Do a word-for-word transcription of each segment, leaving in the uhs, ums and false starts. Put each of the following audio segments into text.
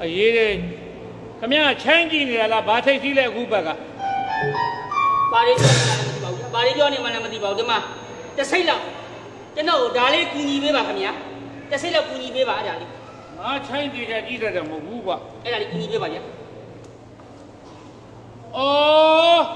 အေးတယ်ခမရချမ်းကြည့်နေတာလားဘာထိတ်စီးလဲအခုဘက်ကဘာလေးပြောနေမှလည်းမသိပါဘူးဘာလေးပြောနေမှလည်းမသိပါဘူးဒီမှာတစ်စိတ်လောက်ကျွန်တော်ဒါလေးကူညီပေးပါခင်ဗျာတစ်စိတ်လောက်ကူညီပေးပါအဲ့ဒါလေးငါချမ်းကြည့်တယ်ကြည့်တတ်တယ်မဟုတ်ဘူးကွာအဲ့ဒါလေးကူညီပေးပါဗျာအော်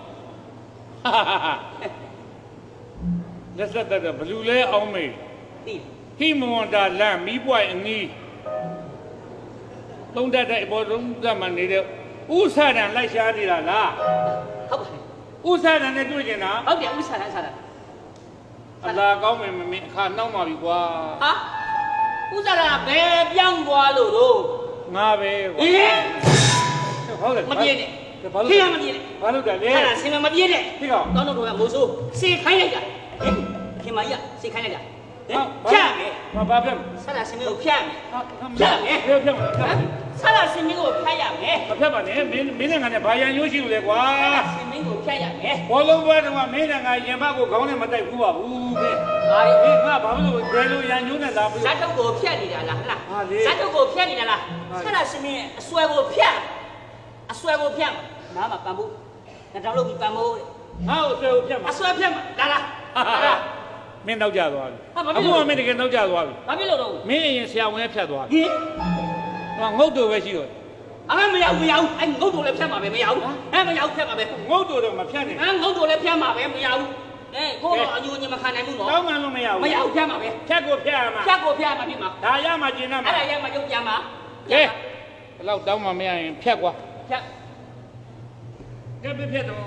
လက်ဆက်တဲ့ဘလူလဲအောင်မေးသိဟိမဝန္တာလမ်းမီးပွိုင်အငီးသုံးတတ်တဲ့အပေါ်သုံးတတ်မှနေတဲ့ဥဆဒံလိုက်ရှားနေတာလားဟုတ်ပါတယ်ဥဆဒံနဲ့တွေ့ကျင်တာဟုတ်တယ်ဥဆဒံဆဒံအလာကောင်းမယ်မမင်းအခါနှောက်ပါပြီကွာဟာဥဆဒံဘယ်ပြောင်းသွားလို့တော့ငါပဲကွာအေးဟုတ်တယ်မပြေနဲ့ခေမပြေနဲ့ဘာလို့လဲလဲအဲ့ဒါစင်မပြေနဲ့ခေကောတောင်းတော့ကမိုးဆိုးစေခိုင်းလိုက်တာဟင်ခင်မကြီးကစေခိုင်းလိုက်တာဖြတ်မယ်ဘာဘာဖြတ်ဆလာစင်ကိုဖြတ်မယ်ဖြတ်မယ်ဖြတ်ဖြတ်မယ်ဆလာစင်ကိုဖြတ်ရမယ်မဖြတ်ပါနဲ့မင်းမင်းနဲ့ငါနဲ့ဘာရန်ရိုးရှိလို့လဲကွာစင်ကိုဖြတ်ရမယ်ဘောလုံးပွဲတော့မင်းနဲ့ငါရင်ဘကိုခေါင်းနဲ့မတိုက်ဘူးပါဘူးမင်းဟာဒီငါဘာလို့ဒဲလို့ရန်ညိုးနဲ့လာပြီးဇတ်တုတ်ကိုဖြတ်နေတာလားဟလားဇတ်တုတ်ကိုဖြတ်နေတာလားဆလာစင်အစွဲကိုဖြတ်အစွဲကိုဖြတ်နားမှာပန်ဖို့ငါတောင်းလို့ပြီးပန်ဖို့ငါ့ကိုအစွဲကိုဖြတ်မှာအစွဲဖြတ်မှာလာလာလာမင်းနောက်ကျသွားပြီအခုမှမင်းတကယ်နောက်ကျသွားပြီဘာဖြစ်လို့တော့မင်းအရင်ဆရာဝန်ဖြတ်သွားပြီဟင်ငုတ်တူပဲရှိတော့အမေမရောက်မရောက်အဲ့ငုတ်တူလည်းဖြတ်မှာပဲမရောက်အဲ့မရောက်ဖြတ်မှာပဲငုတ်တူတော့မဖြတ်နဲ့အဲ့ငုတ်တူလည်းဖြတ်မှာပဲမရောက်အဲကိုတော့အညိုညင်မခံနိုင်ဘူးနော်တောင်းမှန်လို့မရဘူးမရောက်ဖြတ်မှာပဲဖြတ်ကိုဖြတ်ရမှာဖြတ်ကိုဖြတ်မှာဖြစ်မှာဒါရမှာကျင်တာမှာအဲ့ဒါရမှာရုပ်ပြန်မှာကဲဘယ်တော့တောင်းမှမရရင်ဖြတ်ကွာဖြတ်ကဲပြဖြတ်တော့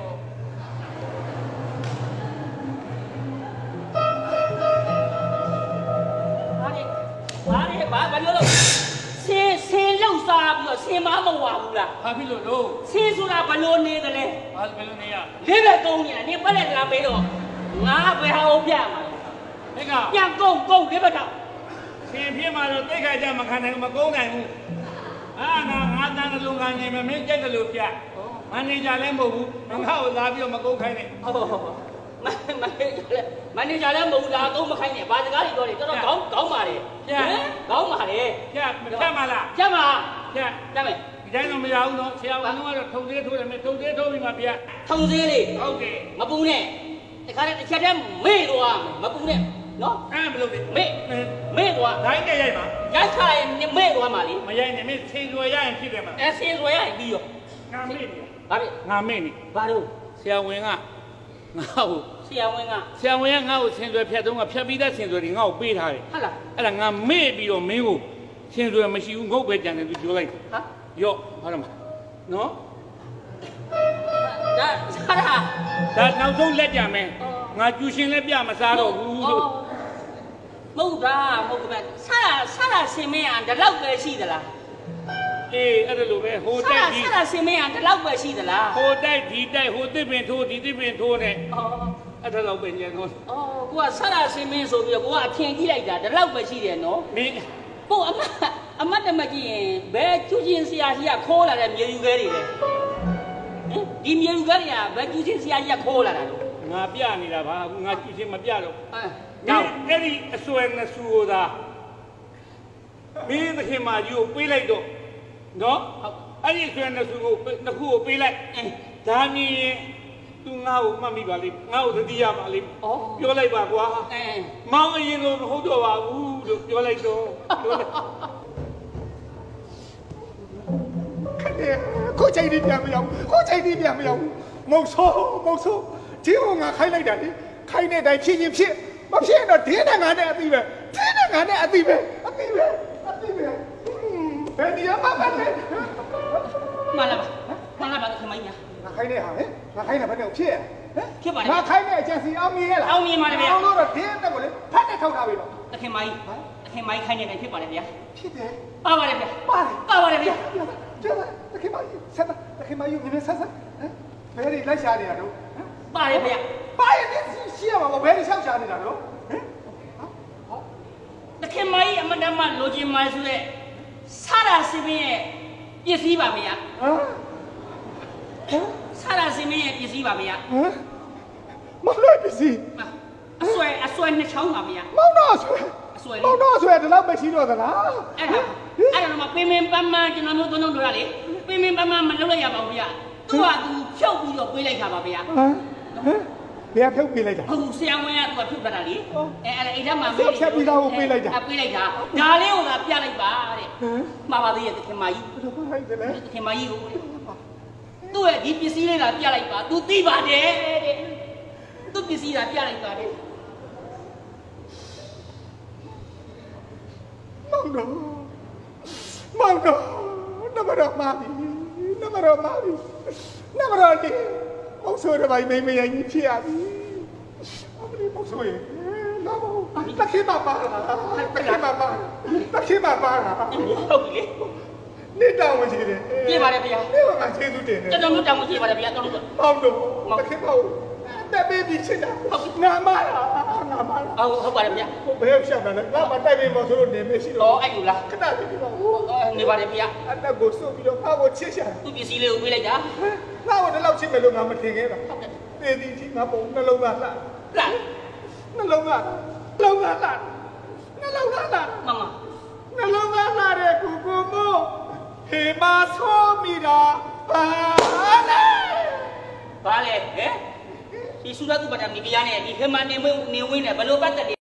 ဘာလဲဘာဘာလို့လို့ဆင်းဆင်းလောက်စားပြီးတော့ဆင်းမမဝဘူးလားဘာဖြစ်လို့လို့ဆင်းဆိုတာဘလို့နေတယ်လဲဘာဘယ်လိုနေရလေးပဲကုန်းနေတာနေပတ်လက်လာပေးတော့ငါဘယ်ဟာကိုပြမှာလဲဟဲ့ကပြန်ကုန်းကုန်းလေးပဲတော့ဆင်းပြမှာတော့တိတ်ခါကြမခံနိုင်ဘူးမကုန်းနိုင်ဘူးအာငါငါတန်းလုံးခံနေမယ်မင်းကြက်တယ်လို့ပြမန်နေဂျာလည်းမဟုတ်ဘူးငါ့ကိုလာပြီးတော့မကုန်းခိုင်းနဲ့ဟုတ်ဟုတ်မမန်နေဂျာလည်းမန်နေဂျာလည်းမဟုတ်ဘူးလားအကုန်မခိုင်းနဲ့ဘာစကားတွေပြောတယ်တော်တော်ကောင်းကောင်းပါလေဖြတ်ကောင်းပါလေဖြတ်ဖြတ်မလားဖြတ်ပါဖြတ်ဖြတ်မယ်ဒီတိုင်းတော့မရဘူးနော်ဆရာဝန်ကတော့ထုံသေးထိုးတယ်မထုံသေးထိုးပြီးမှပြထုံသေးလေဟုတ်တယ်မပူနဲ့တခါတည်းတစ်ချက်တည်းမေ့သွားမပူနဲ့နော်အဲ့မလုပ်နဲ့မေ့မေ့သွားဒိုင်းနဲ့ရိုက်ပါရိုက်ခါရင်မေ့သွားမှာလေမရိုက်နဲ့မင်းဆင်ရွယ်ရရင်ဖြစ်တယ်မှာအဲဆင်ရွယ်ရရင်ပြီးရောငါမေ့နေဘာဖြစ်ငါမေ့နေဘာလို့ဆရာဝန်ကငါ့ကိုဆရာဝန်ကဆရာဝန်ကငါ့ကိုဆင်ရွယ်ဖြတ်တုံးကဖြတ်ပြီးသားဆင်ရွယ်တွေငါ့ကိုပေးထားတယ်ဟုတ်လားအဲ့ဒါငါမေ့ပြီးတော့မင်းကိုဆင်ရွယ်မရှိဘူးငုတ်ပဲကြံတယ်သူပြောလိုက်ဟာရော့ဟာတော့နော်ဒါစားတာဒါနောက်ဆုံးလက်ကြမယ်ငါကျူရှင်လည်းပြမစားတော့ဘူးလို့မဟုတ်တာမဟုတ်ဘူးစားတာစားတာဆင်မင်းအောင်ဒီလောက်ပဲရှိသလားအေးအဲ့ဒါလိုပဲဟိုတိုက်ဒီစားတာဆင်မင်းအောင်ဒီလောက်ပဲရှိသလားဟိုတိုက်ဒီတိုက်ဟိုသစ်ပင်ထိုးဒီသစ်ပင်ထိုးနဲ့အော်အဲ့ဒါလောက်ပဲညံတော့အော်ကိုကစားတာဆင်မင်းဆိုပြီးတော့ကိုကအထင်ကြီးလိုက်တာဒီလောက်ပဲရှိတယ်နော်မင်းဟုတ်အမအမတ်တမကြည့်ရင်ဘယ်ကျူချင်းဆရာကြီးကခိုးလာတဲ့မြေယူခဲတွေလဲဟင်ဒီမြေယူခဲတွေကဘယ်ကျူချင်းဆရာကြီးကခိုးလာတာလို့ငါပြနေတာပါငါကျူချင်းမပြတော့အဲတော့အဲ့ဒီအစွဲနဲ့ဆူတာမင်းသခင်မကြီးကိုပေးလိုက်တော့နော်အဲ့ဒီအစွဲနဲ့ဆူကိုနှစ်ခုကိုပေးလိုက်ဒါမြင်ရင်သူငါ့ကိုမှတ်မိပါလိမ့်ငါ့ကိုသတိရပါလိမ့်ပြောလိုက်ပါကွာအဲမောင်အရင်လိုမဟုတ်တော့ပါဘူးလို့ပြောလိုက်တော့ပြောလိုက်ကိုချိန်ဒီပြန်မရောက်ကိုချိန်ဒီပြန်မရောက်မုတ်ဆိုးမုတ်ဆိုးဒီဟိုငါခိုင်းလိုက်တာလေခိုင်းတဲ့အတိုင်းဖြစ်ရင်ဖြစ်မဖြစ်ရင်တော့ဒင်းနဲ့ငါနဲ့အသိပဲဒင်းနဲ့ငါနဲ့အသိပဲအသိပဲအသိပဲဘယ်နေရာမှာပဲမလာပါမလာပါခမိုင်းညာငါခိုင်းတဲ့ဟာဟဲ့ငါခိုင်းတာဘယ်နဲ့ဖြစ်ဟမ်ဖြစ်ပါလေငါခိုင်းတဲ့အကျန်စီအောင်မြင်ရလားအောင်မြင်ပါလေဗျာအောင်လို့တော့ဒင်းနဲ့ကိုလေဖတ်တဲ့ထောက်ထားပြီတော့တခင်မိုင်းတခင်မိုင်းခိုင်းနေတယ်ဖြစ်ပါလေဗျာဖြစ်တယ်ပါပါလေဗျာပါတယ်ပါပါလေဗျာကျတော့တခင်မိုင်းဆက်တခင်မိုင်းယူနေဆက်ဆက်ဟမ်ဘယ်ဒီလိုက်ရှာနေတာတော့ပါလေဗျာပါရင်ရှိရမှာပေါ့ဘယ်ဒီလျှောက်ရှာနေတာတော့ဟမ်တခင်မိုင်းအမတမလိုချင်မိုင်းဆိုတဲ့စားတာစပင်းရဲ့ပစ္စည်းပါဗျာဟမ်ဟမ်စားတာစပင်းရဲ့ပစ္စည်းပါဗျာဟမ်မလွယ်ပစ္စည်းအဆွဲအဆွဲနှစ်ချောင်းပါဗျာမောင်တော့ဆွဲအဆွဲလေမောင်တော့ဆွဲဒီလောက်မရှိတော့သလားအဲ့ဒါအဲ့ဒါမှပင်ပင်ပန်းပန်းကျွန်တော်တို့သုံးလုံးတို့ရလေပင်ပင်ပန်းပန်းမလုပ်လိုက်ရပါဘူးဗျာသူကသူဖြုတ်ပြီးတော့ပေးလိုက်တာပါဗျာဟမ်ဟမ်ဘယ်ဖြုတ်ပေးလိုက်တာဟုတ်ဆရာဝန်ကသူကဖြုတ်တတ်တာလေအဲအဲ့ဒါအိမ်ထဲမှာဖြုတ်ဖြတ်ပြီးသားကိုပေးလိုက်တာအပေးလိုက်တာဒါလေးကိုသာပြလိုက်ပါတဲ့ဟမ်မှားပါသေးရဲ့တခင်မကြီးဘယ်လိုလိုက်တယ်လဲတခင်မကြီးကိုသူ့ရဲ့ဒီပစ္စည်းလေးသာပြလိုက်ပါ तू သိပါတယ်တဲ့သူ့ပစ္စည်းသာပြလိုက်ပါတဲ့မောင်တော့မောင်တော့နမရမာပြီနမရမာပြီနမရဒီမောင်ဆိုရပိုင်းမင်းမရင်ကြီးဖြစ်ရပြီအမလေးမောင်ဆိုရင်လာမောင်တခင်မပါတခင်မပါတခင်မပါဟုတ်ပြီလေနေတောင်းဝင်ရှိတယ်ပြေးပါတယ်ဗျာနေမှာကျေးဇူးတင်တယ်ကျွန်တော်တို့တောင်းဝင်ပြေးပါတယ်ဗျာတော်တော်မောင်တော့တခင်မောင်တက်ပေးပြီးချစ်တာငါမလားငါမလားဟုတ်ဟုတ်ပါတယ်ဗျာဘယ်ရှောက်တာလဲငါမတိုက်ပေးမောင်ဆိုလို့နေမရှိတော့တော့အဲ့လိုလားခဏလေးဒီမှာနေပါတယ်ဗျာအတက်ကိုစုပ်ပြီးတော့ငါ့ကိုချစ်ရှာသူ့ပစ္စည်းလေးကိုပေးလိုက်တာငါ့ကိုဒီလောက်ချစ်မယ်လို့ငါမထင်ခဲ့တာဟုတ်ကဲ့သေသည်ကြီးငါပုံနှလုံးသားလှလာနှလုံးသားနှလုံးသားလှနှလုံးသားလှမမနှလုံးသားလှတဲ့ကိုကိုမို့ဟေမာဆိုးမိတာပါလေဘာလဲဟဲ့ဒီစုရသူ့ပဒံဒီပြားနဲ့ဒီဟမန်နေဝင်းနေဝင်းနဲ့ဘလို့ပတ်သက်